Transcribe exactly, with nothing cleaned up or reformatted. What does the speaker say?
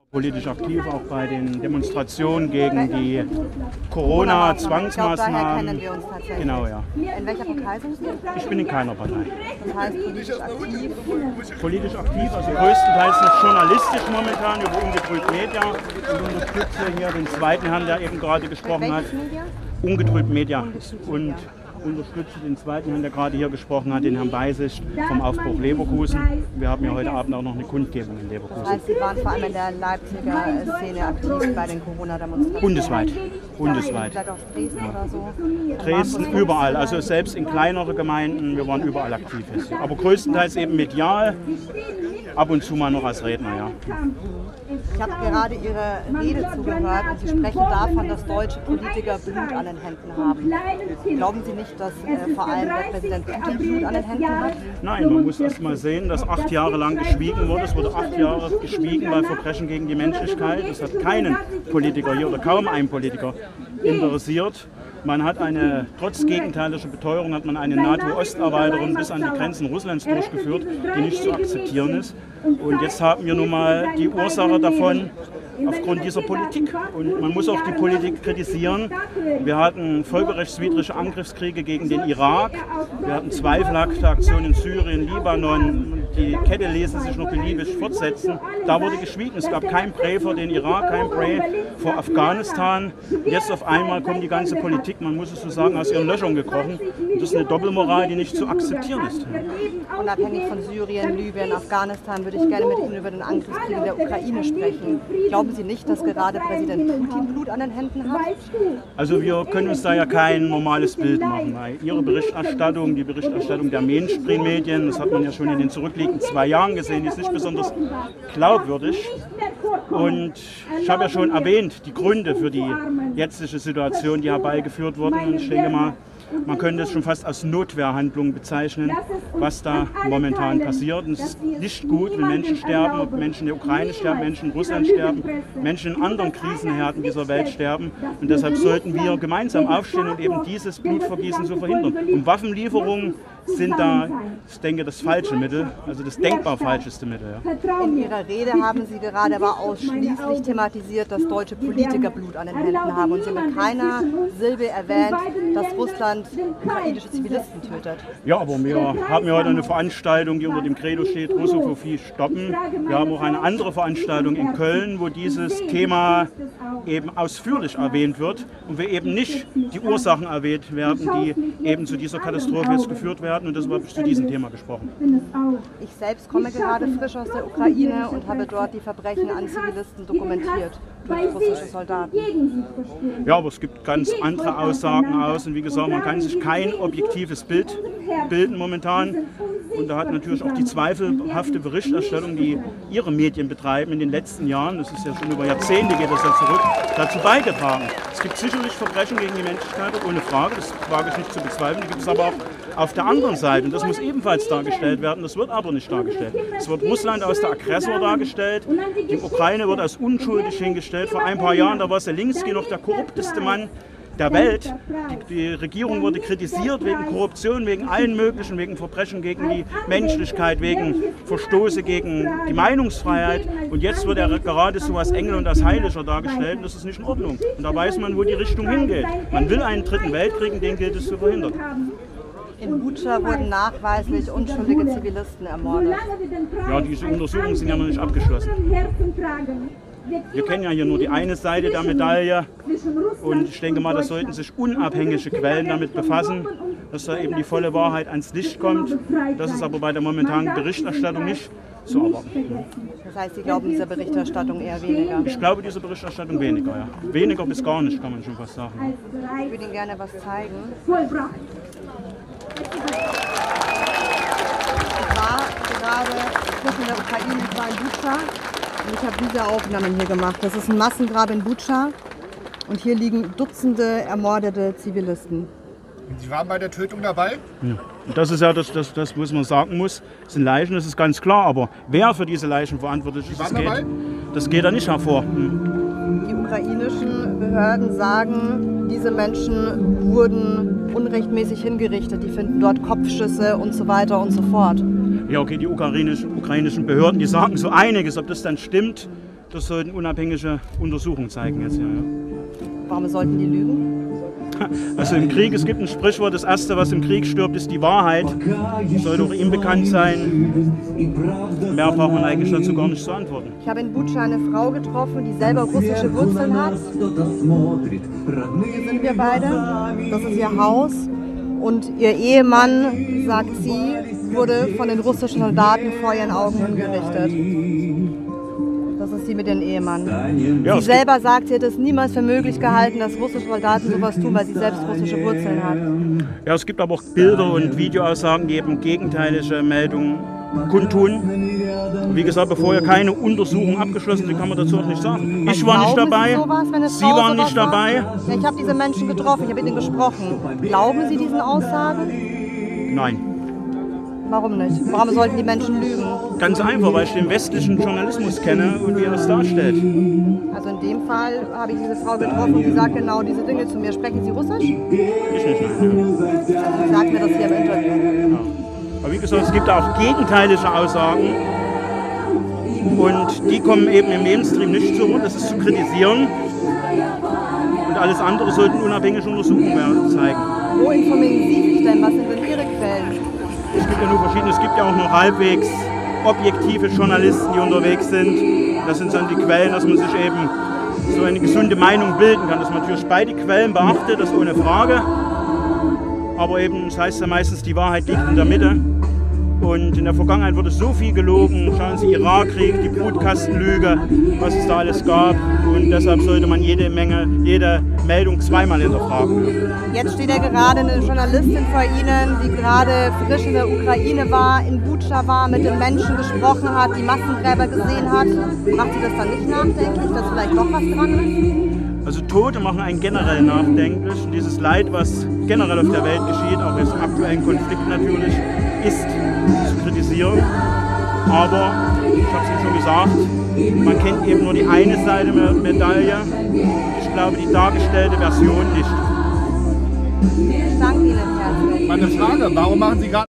Politisch aktiv, auch bei den Demonstrationen gegen die Corona-Zwangsmaßnahmen. Daher kennen wir uns tatsächlich. Genau, ja. In welcher Partei sind Sie? Ich bin in keiner Partei. Das heißt politisch aktiv. Politisch aktiv, also größtenteils noch journalistisch momentan über Ungetrübt Media. Ich unterstütze hier den zweiten Herrn, der eben gerade gesprochen hat. Media? Ungetrübt Media. Und unterstütze den zweiten Herrn, der gerade hier gesprochen hat, den Herrn Beisicht vom Aufbruch Leverkusen. Wir haben ja heute Abend auch noch eine Kundgebung in Leverkusen. Das heißt, Sie waren vor allem in der Leipziger Szene aktiv bei den Corona-Demonstrationen? Bundesweit. Bundesweit. Vielleicht auch Dresden oder so? Dresden, überall. Also selbst in kleineren Gemeinden, wir waren überall aktiv. Aber größtenteils eben medial, ab und zu mal noch als Redner, ja. Ich habe gerade Ihre Rede zugehört und Sie sprechen davon, dass deutsche Politiker Blut an den Händen haben. Glauben Sie nicht, dass äh, vor allem der Präsident Putin Blut an den Händen hat? Nein, man muss erst mal sehen, dass acht Jahre lang geschwiegen wurde. Es wurde acht Jahre geschwiegen bei Verbrechen gegen die Menschlichkeit. Das hat keinen Politiker hier oder kaum einen Politiker interessiert. Man hat eine, trotz gegenteiliger Beteuerung, hat man eine NATO-Osterweiterung bis an die Grenzen Russlands durchgeführt, die nicht zu akzeptieren ist. Und jetzt haben wir nun mal die Ursache davon aufgrund dieser Politik. Und man muss auch die Politik kritisieren. Wir hatten völkerrechtswidrige Angriffskriege gegen den Irak. Wir hatten zweifelhafte Aktionen in Syrien, Libanon. Die Kette ließe sich noch beliebig fortsetzen. Da wurde geschwiegen. Es gab kein Prä vor den Irak, kein Prä vor Afghanistan. Jetzt auf einmal kommt die ganze Politik, man muss es so sagen, aus ihren Löchern gekrochen. Und das ist eine Doppelmoral, die nicht zu akzeptieren ist. Unabhängig von Syrien, Libyen, Afghanistan würde ich gerne mit Ihnen über den Angriffskrieg in der Ukraine sprechen. Glauben Sie nicht, dass gerade Präsident Putin Blut an den Händen hat? Also wir können uns da ja kein normales Bild machen. Ihre Berichterstattung, die Berichterstattung der Mainstream-Medien, das hat man ja schon in den zurückliegenden zwei Jahren gesehen, die ist nicht besonders glaubwürdig. Und ich habe ja schon erwähnt, die Gründe für die jetzige Situation, die herbeigeführt wurden. Und ich denke mal, man könnte es schon fast als Notwehrhandlung bezeichnen, was da momentan passiert. Und es ist nicht gut, wenn Menschen sterben, ob Menschen in der Ukraine sterben, Menschen in Russland sterben, Menschen in anderen Krisenherden dieser Welt sterben. Und deshalb sollten wir gemeinsam aufstehen und eben dieses Blutvergießen zu verhindern. Und Waffenlieferungen sind da, ich denke, das falsche Mittel, also das denkbar falscheste Mittel. Ja. In Ihrer Rede haben Sie gerade aber ausschließlich thematisiert, dass deutsche Politiker Blut an den Händen haben. Und Sie haben mit keiner Silbe erwähnt, dass Russland ukrainische Zivilisten tötet. Ja, aber wir haben ja heute eine Veranstaltung, die unter dem Credo steht, Russophobie stoppen. Wir haben auch eine andere Veranstaltung in Köln, wo dieses Thema eben ausführlich erwähnt wird und wir eben nicht die Ursachen erwähnt werden, die eben zu dieser Katastrophe jetzt geführt werden. Und deshalb habe ich zu diesem Thema gesprochen. Ich selbst komme gerade frisch aus der Ukraine und habe dort die Verbrechen an Zivilisten dokumentiert durch russische Soldaten. Ja, aber es gibt ganz andere Aussagen aus. Und wie gesagt, man kann sich kein objektives Bild bilden momentan. Und da hat natürlich auch die zweifelhafte Berichterstattung, die Ihre Medien betreiben in den letzten Jahren, das ist ja schon über Jahrzehnte, geht das ja zurück, dazu beigetragen. Es gibt sicherlich Verbrechen gegen die Menschlichkeit, ohne Frage, das wage ich nicht zu bezweifeln. Die gibt es aber auch auf der anderen Seite. Und das muss ebenfalls dargestellt werden, das wird aber nicht dargestellt. Es wird Russland als der Aggressor dargestellt, die Ukraine wird als unschuldig hingestellt. Vor ein paar Jahren, da war Zelensky noch der korrupteste Mann der Welt. Die, die Regierung wurde kritisiert wegen Korruption, wegen allen möglichen, wegen Verbrechen gegen die Menschlichkeit, wegen Verstoße gegen die Meinungsfreiheit. Und jetzt wird er gerade so als Engel und als Heiliger dargestellt und das ist nicht in Ordnung. Und da weiß man, wo die Richtung hingeht. Man will einen dritten Weltkrieg und den gilt es zu verhindern. In Butscha wurden nachweislich unschuldige Zivilisten ermordet. Ja, diese Untersuchungen sind ja noch nicht abgeschlossen. Wir kennen ja hier nur die eine Seite der Medaille und ich denke mal, da sollten sich unabhängige Quellen damit befassen, dass da eben die volle Wahrheit ans Licht kommt. Das ist aber bei der momentanen Berichterstattung nicht zu erwarten. Das heißt, Sie glauben dieser Berichterstattung eher weniger? Ich glaube dieser Berichterstattung weniger, ja. Weniger bis gar nicht, kann man schon fast sagen. Ich würde Ihnen gerne was zeigen. Ich war gerade in der Ukraine, ich war in Butscha. Und ich habe diese Aufnahmen hier gemacht. Das ist ein Massengrab in Butscha und hier liegen Dutzende ermordete Zivilisten. Und Sie waren bei der Tötung dabei? Ja. Und das ist ja das, das, das, was man sagen muss. Das sind Leichen, das ist ganz klar. Aber wer für diese Leichen verantwortlich ist, das geht, das geht da nicht hervor. Hm. Die ukrainischen Behörden sagen, diese Menschen wurden unrechtmäßig hingerichtet. Die finden dort Kopfschüsse und so weiter und so fort. Ja, okay, die ukrainischen, ukrainischen Behörden, die sagen so einiges. Ob das dann stimmt, Das sollten unabhängige Untersuchungen zeigen jetzt. Ja, ja. Warum sollten die lügen? Also im Krieg, es gibt ein Sprichwort, das Erste, was im Krieg stirbt, ist die Wahrheit. Das sollte auch ihm bekannt sein. Mehr braucht man eigentlich dazu gar nicht zu antworten. Ich habe in Butscha eine Frau getroffen, die selber russische Wurzeln hat. Hier sind wir beide. Das ist ihr Haus. Und ihr Ehemann, sagt sie, wurde von den russischen Soldaten vor ihren Augen hingerichtet. Das ist sie mit dem Ehemann. Ja, sie selber sagt, sie hätte es niemals für möglich gehalten, dass russische Soldaten sowas tun, weil sie selbst russische Wurzeln hat. Ja, es gibt aber auch Bilder und Videoaussagen, die eben gegenteilige Meldungen kundtun. Wie gesagt, bevor ja keine Untersuchung abgeschlossen ist, kann man dazu auch nicht sagen. Was ich war nicht glauben dabei, Sie, sowas, wenn eine Sie Frau waren sowas nicht dabei. sagt? Ja, ich habe diese Menschen getroffen, ich habe mit ihnen gesprochen. Glauben Sie diesen Aussagen? Nein. Warum nicht? Warum sollten die Menschen lügen? Ganz einfach, weil ich den westlichen Journalismus kenne und wie er es darstellt. Also in dem Fall habe ich diese Frau getroffen und die sagt genau diese Dinge zu mir. Sprechen Sie Russisch? Ich nicht, nein. Ja. Sie sagt mir das hier im Interview. Ja. Aber wie gesagt, es gibt auch gegenteilige Aussagen und die kommen eben im Mainstream nicht zu Wort, das ist zu kritisieren. Und alles andere sollten unabhängige Untersuchungen zeigen. Wo informieren Sie sich denn? Was sind denn Ihre Quellen? Es gibt ja nur verschiedene, es gibt ja auch noch halbwegs objektive Journalisten, die unterwegs sind. Das sind dann die Quellen, dass man sich eben so eine gesunde Meinung bilden kann, dass man natürlich beide Quellen beachtet, das ohne Frage. Aber eben, das heißt ja meistens, die Wahrheit liegt in der Mitte. Und in der Vergangenheit wurde so viel gelogen. Schauen Sie, Irakkrieg, die Brutkastenlüge, was es da alles gab. Und deshalb sollte man jede Menge, jede Meldung zweimal hinterfragen. Jetzt steht ja gerade eine Journalistin vor Ihnen, die gerade frisch in der Ukraine war, in Butscha war, mit den Menschen gesprochen hat, die Massengräber gesehen hat. Macht Sie das dann nicht nachdenklich, dass vielleicht doch was dran ist? Also Tote machen einen generell nachdenklich. Und dieses Leid, was generell auf der Welt geschieht, auch jetzt im aktuellen Konflikt natürlich, ist zu kritisieren. Aber, ich habe es Ihnen schon gesagt, man kennt eben nur die eine Seite der Medaille. Ich glaube, die dargestellte Version nicht. Ich danke Ihnen herzlich. Meine Frage, warum machen Sie gerade